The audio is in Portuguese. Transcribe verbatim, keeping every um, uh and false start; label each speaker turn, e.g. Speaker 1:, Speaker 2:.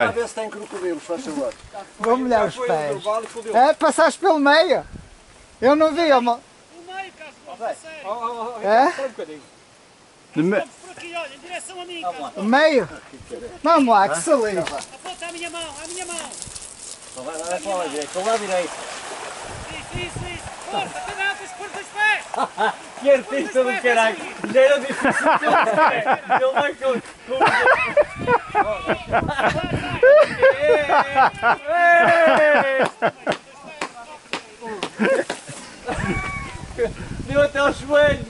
Speaker 1: A ver se tem crocodilo, faz favor.
Speaker 2: Vou molhar os pés. É, passaste pelo meio. Eu não vi, amor.
Speaker 3: O meio, Carlos, sério.
Speaker 2: É?
Speaker 3: Só um bocadinho.
Speaker 1: De me...
Speaker 3: Por aqui, olha, em direção a mim, Carlos.
Speaker 2: O meio? Vamos lá, que salinho.
Speaker 3: Aponta à minha mão, à minha mão.
Speaker 1: Vai para a direita, vai para a direita.
Speaker 3: Isso, isso, isso. Força, cuidado, tens que pôr os pés.
Speaker 1: Que artista do caralho! Já era difícil ter os pés! Ele vai com... Deu até aos joelhos!